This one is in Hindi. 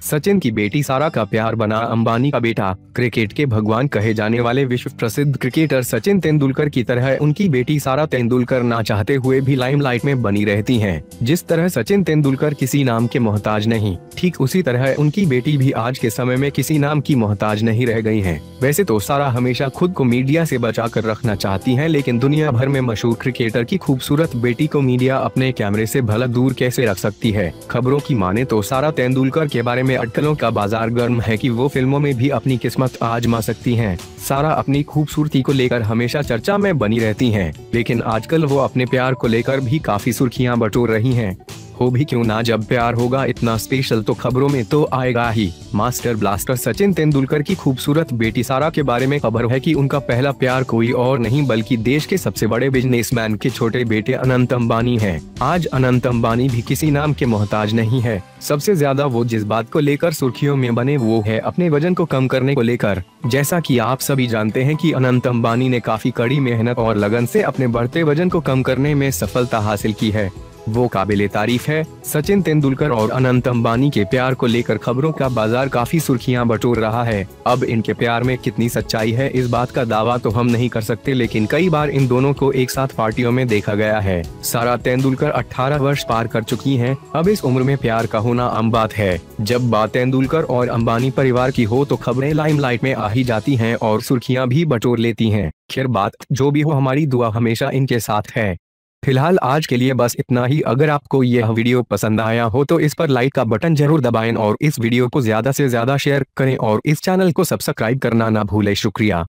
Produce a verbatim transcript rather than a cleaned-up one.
सचिन की बेटी सारा का प्यार बना अंबानी का बेटा। क्रिकेट के भगवान कहे जाने वाले विश्व प्रसिद्ध क्रिकेटर सचिन तेंदुलकर की तरह उनकी बेटी सारा तेंदुलकर ना चाहते हुए भी लाइमलाइट में बनी रहती हैं। जिस तरह सचिन तेंदुलकर किसी नाम के मोहताज नहीं, ठीक उसी तरह उनकी बेटी भी आज के समय में किसी नाम की मोहताज नहीं रह गई है। वैसे तो सारा हमेशा खुद को मीडिया से बचा कर रखना चाहती है, लेकिन दुनिया भर में मशहूर क्रिकेटर की खूबसूरत बेटी को मीडिया अपने कैमरे से भला दूर कैसे रख सकती है। खबरों की माने तो सारा तेंदुलकर के बारे में अटकलों का बाजार गर्म है कि वो फिल्मों में भी अपनी किस्मत आजमा सकती हैं। सारा अपनी खूबसूरती को लेकर हमेशा चर्चा में बनी रहती हैं, लेकिन आजकल वो अपने प्यार को लेकर भी काफी सुर्खियां बटोर रही हैं। हो भी क्यों ना, जब प्यार होगा इतना स्पेशल तो खबरों में तो आएगा ही। मास्टर ब्लास्टर सचिन तेंदुलकर की खूबसूरत बेटी सारा के बारे में खबर है कि उनका पहला प्यार कोई और नहीं बल्कि देश के सबसे बड़े बिजनेसमैन के छोटे बेटे अनंत अंबानी है। आज अनंत अंबानी भी किसी नाम के मोहताज नहीं है। सबसे ज्यादा वो जिस बात को लेकर सुर्खियों में बने वो है अपने वजन को कम करने को लेकर। जैसा कि आप सभी जानते हैं कि अनंत अंबानी ने काफी कड़ी मेहनत और लगन से अपने बढ़ते वजन को कम करने में सफलता हासिल की है। वो काबिले तारीफ है। सचिन तेंदुलकर और अनंत अंबानी के प्यार को लेकर खबरों का बाजार काफी सुर्खियां बटोर रहा है। अब इनके प्यार में कितनी सच्चाई है इस बात का दावा तो हम नहीं कर सकते, लेकिन कई बार इन दोनों को एक साथ पार्टियों में देखा गया है। सारा तेंदुलकर अठारह वर्ष पार कर चुकी हैं। अब इस उम्र में प्यार का होना आम बात है। जब बात तेंदुलकर और अंबानी परिवार की हो तो खबरें लाइमलाइट में आ ही जाती हैं और सुर्खियां भी बटोर लेती हैं। खैर बात जो भी हो, हमारी दुआ हमेशा इनके साथ है। फिलहाल आज के लिए बस इतना ही। अगर आपको यह वीडियो पसंद आया हो तो इस पर लाइक का बटन जरूर दबाएं और इस वीडियो को ज्यादा से ज्यादा शेयर करें और इस चैनल को सब्सक्राइब करना ना भूलें। शुक्रिया।